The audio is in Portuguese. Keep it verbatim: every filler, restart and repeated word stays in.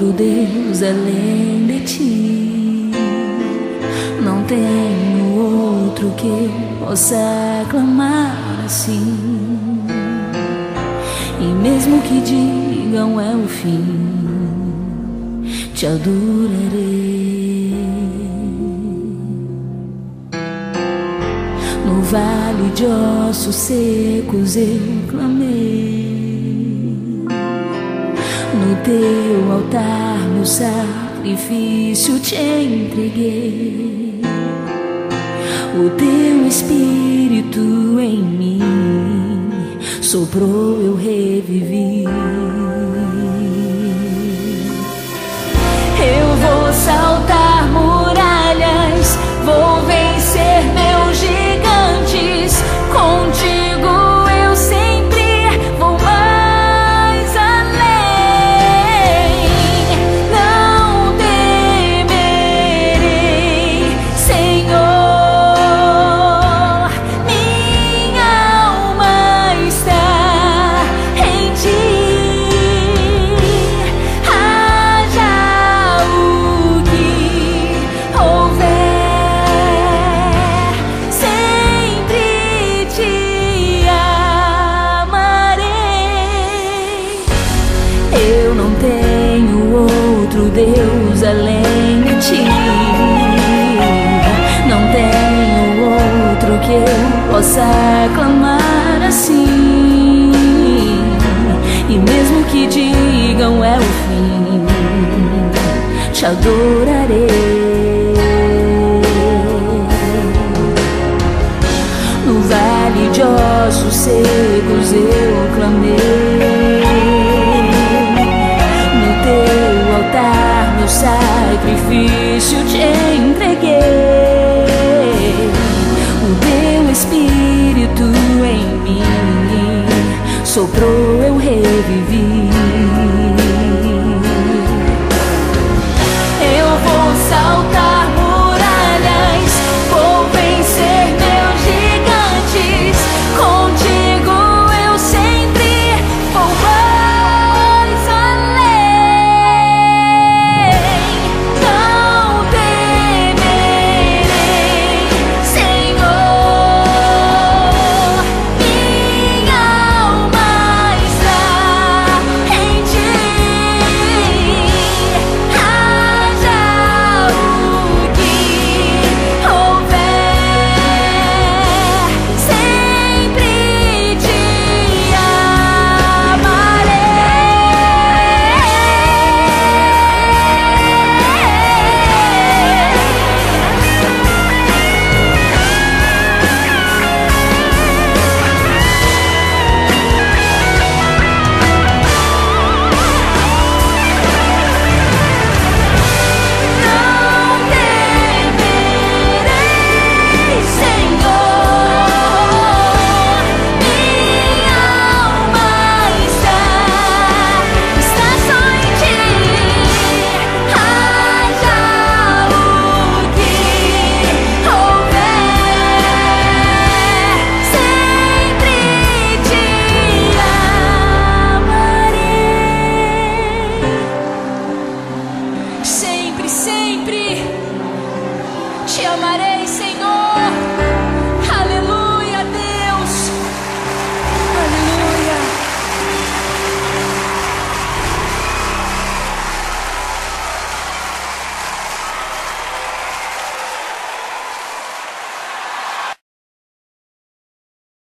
outro Deus além de ti. Não tenho outro que eu possa clamar assim. E mesmo que digam é o fim, te adorarei. No vale de ossos secos eu clamei, no teu altar meu sacrifício te entreguei. O teu Espírito em mim soprou, eu revivi. Eu vou saltar muralhas, vou vencer meus gigantes. Contigo eu sempre vou mais além. Não temerei, Senhor. Minha alma está em ti. Haja o que houver, sempre te amarei. Eu não tenho outro Deus além de ti. Não tenho outro que eu possa clamar assim. E mesmo que digam é o fim, te adorarei. No vale de ossos secos eu clamei, no teu altar meu sacrifício te entreguei. O teu Espírito em mim soprou,